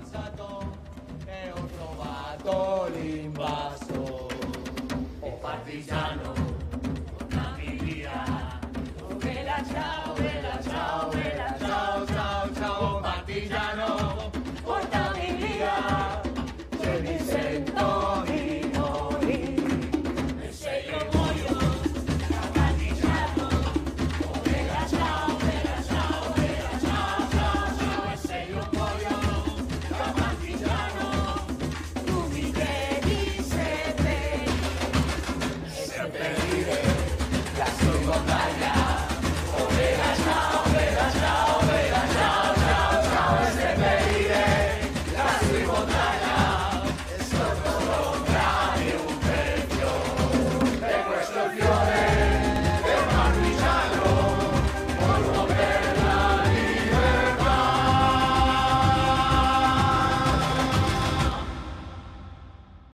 passato e ho trovato l'invaso. Oh partigiano, tornami via, dove la ciao.